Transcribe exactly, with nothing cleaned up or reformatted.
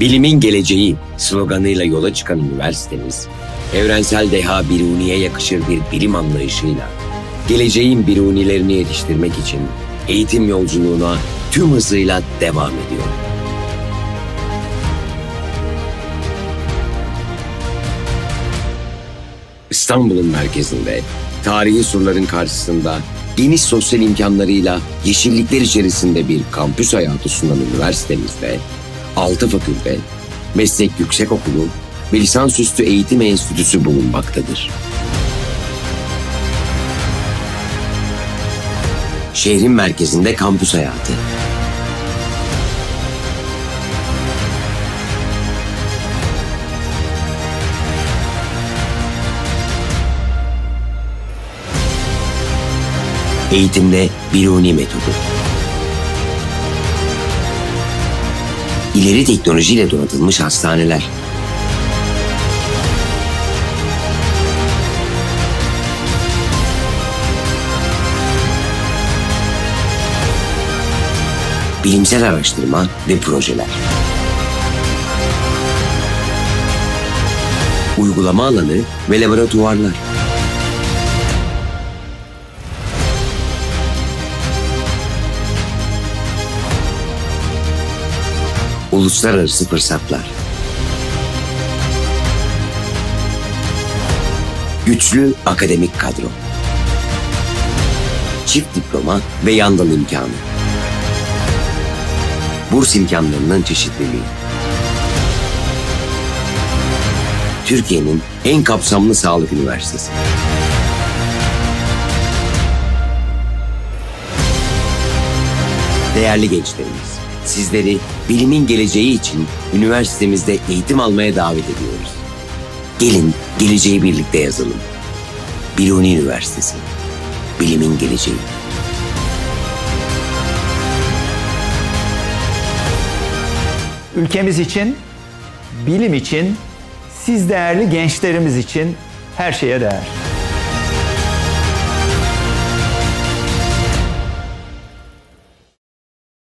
Bilimin geleceği sloganıyla yola çıkan üniversitemiz, evrensel deha Biruni'ye yakışır bir bilim anlayışıyla, geleceğin Birunilerini yetiştirmek için eğitim yolculuğuna tüm hızıyla devam ediyor. İstanbul'un merkezinde, tarihi surların karşısında, geniş sosyal imkanlarıyla yeşillikler içerisinde bir kampüs hayatı sunan üniversitemizde, altı fakülte, meslek yüksekokulu ve lisansüstü eğitim enstitüsü bulunmaktadır. Şehrin merkezinde kampüs hayatı. Eğitimde Biruni metodu. İleri teknolojiyle donatılmış hastaneler. Bilimsel araştırma ve projeler. Uygulama alanı ve laboratuvarlar. Uluslararası fırsatlar. Güçlü akademik kadro. Çift diploma ve yan dal imkanı. Burs imkanlarının çeşitliliği. Türkiye'nin en kapsamlı sağlık üniversitesi. Değerli gençlerimiz, sizleri bilimin geleceği için üniversitemizde eğitim almaya davet ediyoruz. Gelin, geleceği birlikte yazalım. Biruni Üniversitesi, bilimin geleceği. Ülkemiz için, bilim için, siz değerli gençlerimiz için her şeye değer.